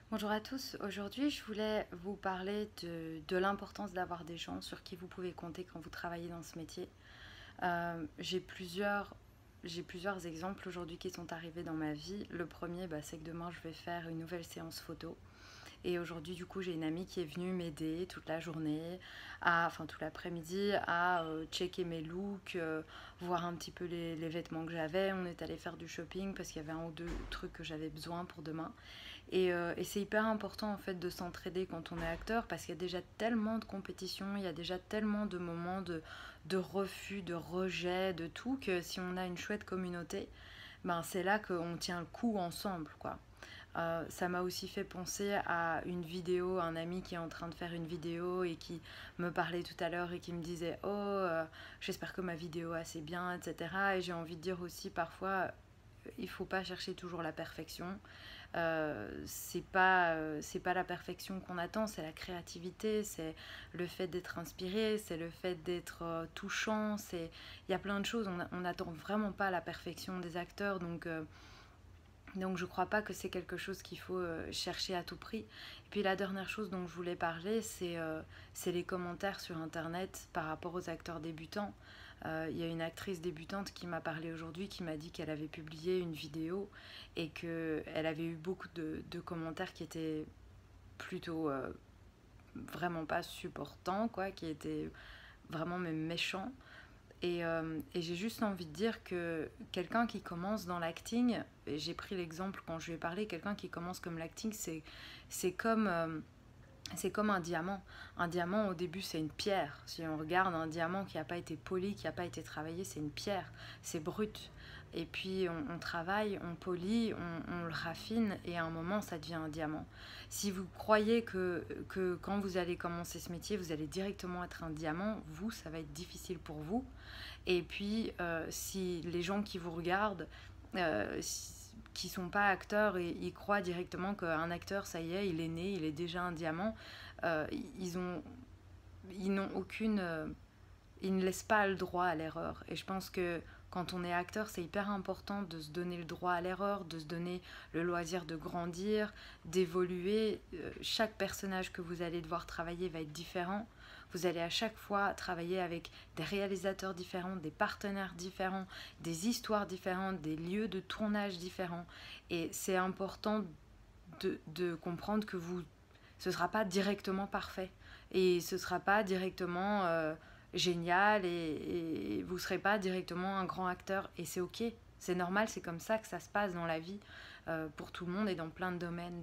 Bonjour à tous, aujourd'hui je voulais vous parler de l'importance d'avoir des gens sur qui vous pouvez compter quand vous travaillez dans ce métier. J'ai plusieurs exemples aujourd'hui qui sont arrivés dans ma vie. Le premier, c'est que demain je vais faire une nouvelle séance photo. Et aujourd'hui, du coup, j'ai une amie qui est venue m'aider toute la journée, enfin tout l'après-midi, à checker mes looks, voir un petit peu les vêtements que j'avais. On est allé faire du shopping parce qu'il y avait un ou deux trucs que j'avais besoin pour demain. Et c'est hyper important en fait de s'entraider quand on est acteur parce qu'il y a déjà tellement de compétition, il y a déjà tellement de moments de refus, de rejet, de tout, que si on a une chouette communauté, c'est là qu'on tient le coup ensemble, quoi. Ça m'a aussi fait penser à une vidéo, un ami qui est en train de faire une vidéo et qui me parlait tout à l'heure et qui me disait «Oh, j'espère que ma vidéo est assez bien, etc.» Et j'ai envie de dire aussi parfois, il faut pas chercher toujours la perfection. C'est pas la perfection qu'on attend, c'est la créativité, c'est le fait d'être inspiré, c'est le fait d'être touchant, il y a plein de choses. On n'attend vraiment pas la perfection des acteurs, donc je crois pas que c'est quelque chose qu'il faut chercher à tout prix. Et puis la dernière chose dont je voulais parler, c'est les commentaires sur internet par rapport aux acteurs débutants. Il y a une actrice débutante qui m'a parlé aujourd'hui, qui m'a dit qu'elle avait publié une vidéo et qu'elle avait eu beaucoup de commentaires qui étaient plutôt vraiment pas supportants, quoi, qui étaient vraiment même méchants. Et j'ai juste envie de dire que quelqu'un qui commence dans l'acting, et j'ai pris l'exemple quand je lui ai parlé, quelqu'un qui commence comme l'acting, c'est comme, c'est comme un diamant. Un diamant, au début, c'est une pierre. Si on regarde un diamant qui n'a pas été poli, qui n'a pas été travaillé, c'est une pierre. C'est brut. Et puis, on travaille, on polit, on le raffine, et à un moment, ça devient un diamant. Si vous croyez que quand vous allez commencer ce métier, vous allez directement être un diamant, vous, ça va être difficile pour vous. Et puis, si les gens qui vous regardent, qui sont pas acteurs, et ils croient directement qu'un acteur, ça y est, il est né, il est déjà un diamant, euh, ils ont, ils n'ont aucune, ils ne laissent pas le droit à l'erreur. Et je pense que quand on est acteur, c'est hyper important de se donner le droit à l'erreur, de se donner le loisir de grandir, d'évoluer. Chaque personnage que vous allez devoir travailler va être différent. Vous allez à chaque fois travailler avec des réalisateurs différents, des partenaires différents, des histoires différentes, des lieux de tournage différents. Et c'est important de comprendre que ce ne sera pas directement parfait. Et ce ne sera pas directement génial, et vous ne serez pas directement un grand acteur. Et c'est ok, c'est normal, c'est comme ça que ça se passe dans la vie pour tout le monde et dans plein de domaines.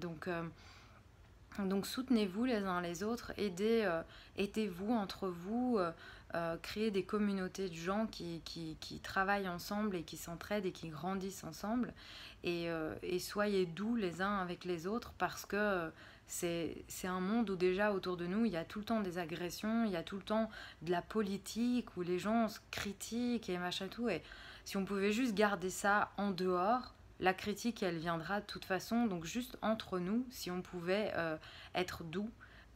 Donc soutenez-vous les uns les autres, aidez-vous entre vous, créez des communautés de gens qui travaillent ensemble et qui s'entraident et qui grandissent ensemble. Et soyez doux les uns avec les autres parce que c'est un monde où déjà autour de nous, il y a tout le temps des agressions, il y a tout le temps de la politique où les gens se critiquent et machin tout. Et si on pouvait juste garder ça en dehors, la critique, elle viendra de toute façon. Donc juste entre nous, si on pouvait être doux,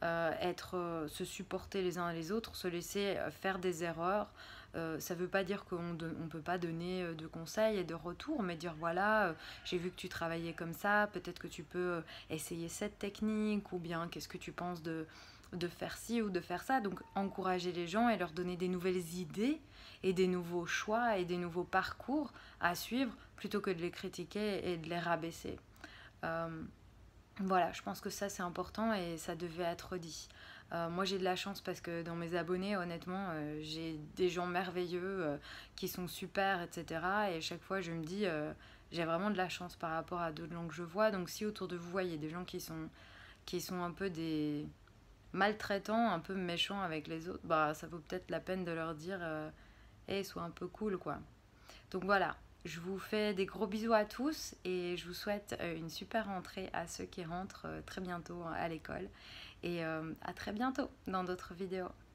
se supporter les uns les autres, se laisser faire des erreurs. Ça ne veut pas dire qu'on ne peut pas donner de conseils et de retours, mais dire voilà, j'ai vu que tu travaillais comme ça, peut-être que tu peux essayer cette technique, ou bien qu'est-ce que tu penses de faire ci ou de faire ça. Donc encourager les gens et leur donner des nouvelles idées et des nouveaux choix et des nouveaux parcours à suivre plutôt que de les critiquer et de les rabaisser. Euh, voilà, je pense que ça c'est important et ça devait être dit. Moi j'ai de la chance parce que dans mes abonnés, honnêtement, j'ai des gens merveilleux qui sont super, etc. Et chaque fois je me dis, j'ai vraiment de la chance par rapport à d'autres gens que je vois. Donc si autour de vous, voyez des gens qui sont un peu des maltraitants, un peu méchants avec les autres, ça vaut peut-être la peine de leur dire, hey, sois un peu cool, quoi. Donc voilà, je vous fais des gros bisous à tous et je vous souhaite une super rentrée à ceux qui rentrent très bientôt à l'école. Et à très bientôt dans d'autres vidéos.